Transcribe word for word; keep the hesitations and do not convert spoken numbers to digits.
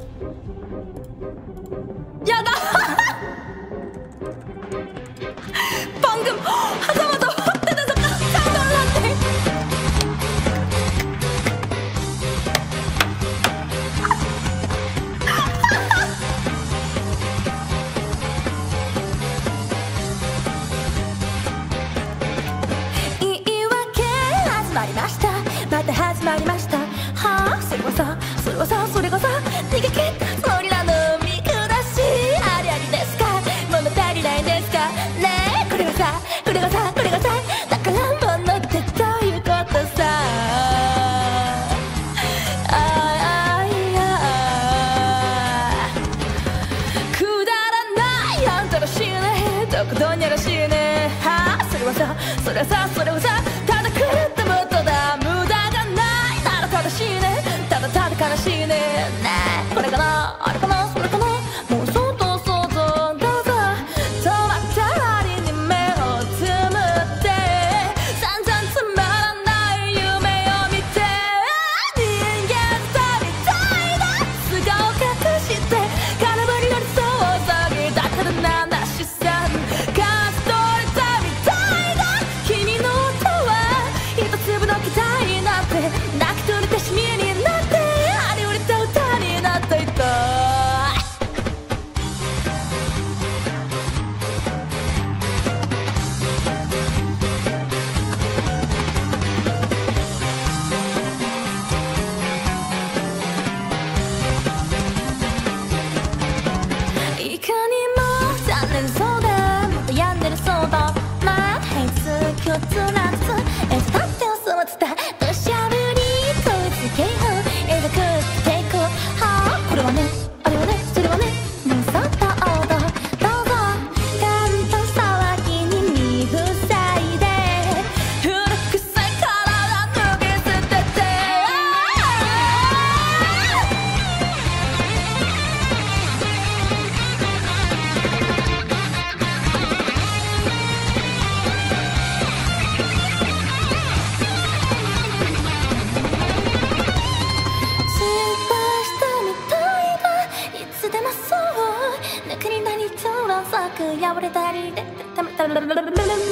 やだ방금 하자마자 확 뜯어서 깜짝 놀랐네. 이이와케始まりましたまた始まりましたはあそれはさそれはさそれがさ逃げ切ったつもりなの見下しありありですか物足りないんですかねえこれがさこれがさこれがさだから物ってどういうことさああいやくだらないあんたらしいねどこどんやらしいねはあそれはさそれはさそれはさただ狂ったもっとだ無駄がないなら正しいねただただ悲しいねねえこれかなあれかなそれかなもう想像想像どうぞ止まったりに目をつむって散々つまらない夢を見て人間みたいな素顔隠して空振り乗りそう騒ぎだからなんだ資産感じ取れたみたいだ君の音は一粒の期待になって泣き取れたしみになってありふれた歌になっていたいかにも残念そうでもっと病んでるそうだまあ変数共通なんですえずだって嘘を伝えどしゃぶり統一警報えざくって抵抗はあこれはねあれはねそれはねもうそっと王道どうぞガンと騒ぎに身塞いで古くさい体脱ぎ捨てて失敗したみたいだいつでもそうぬくになりちょうど咲く破れたりでたたたたたたたた